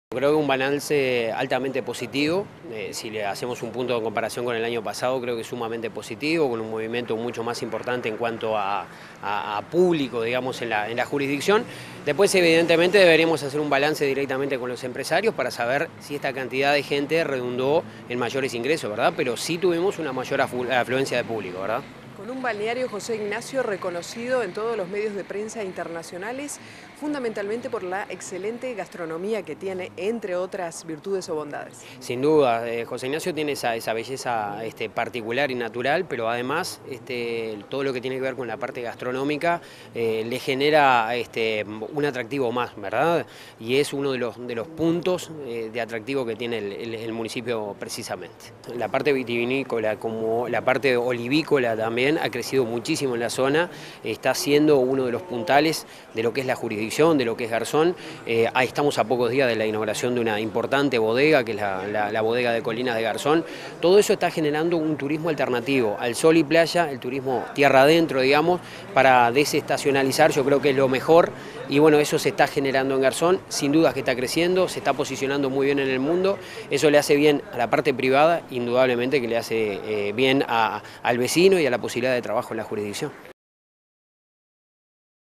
Creo que un balance altamente positivo, si le hacemos un punto de comparación con el año pasado, creo que es sumamente positivo, con un movimiento mucho más importante en cuanto a público, digamos, en la jurisdicción. Después, evidentemente, deberíamos hacer un balance directamente con los empresarios para saber si esta cantidad de gente redundó en mayores ingresos, ¿verdad? Pero sí tuvimos una mayor afluencia de público, ¿verdad? Con un balneario, José Ignacio, reconocido en todos los medios de prensa internacionales, fundamentalmente por la excelente gastronomía que tiene, entre otras virtudes o bondades. Sin duda, José Ignacio tiene esa belleza particular y natural, pero además todo lo que tiene que ver con la parte gastronómica le genera un atractivo más, ¿verdad? Y es uno de los puntos de atractivo que tiene el municipio precisamente. La parte vitivinícola como la parte olivícola también ha crecido muchísimo en la zona, está siendo uno de los puntales de lo que es la jurisdicción, de lo que es Garzón. Ahí estamos a pocos días de la inauguración de una importante bodega, que es la bodega de Colinas de Garzón. Todo eso está generando un turismo alternativo al sol y playa, el turismo tierra adentro, digamos, para desestacionalizar, yo creo que es lo mejor. Y bueno, eso se está generando en Garzón, sin dudas que está creciendo, se está posicionando muy bien en el mundo. Eso le hace bien a la parte privada, indudablemente que le hace bien al vecino y a la posibilidad de trabajo en la jurisdicción.